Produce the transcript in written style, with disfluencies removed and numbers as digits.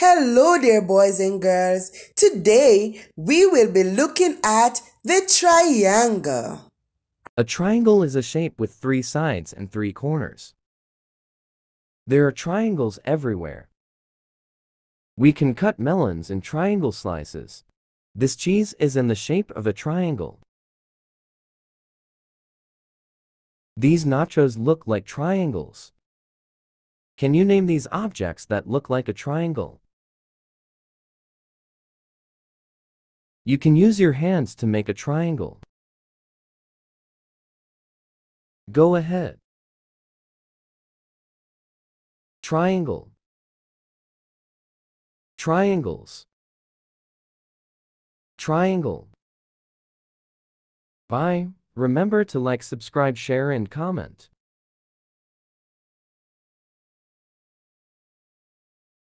Hello there, boys and girls. Today we will be looking at the triangle. A triangle is a shape with 3 sides and 3 corners. There are triangles everywhere. We can cut melons in triangle slices. This cheese is in the shape of a triangle. These nachos look like triangles. Can you name these objects that look like a triangle? You can use your hands to make a triangle. Go ahead. Triangle. Triangles. Triangle. Bye. Remember to like, subscribe, share, and comment.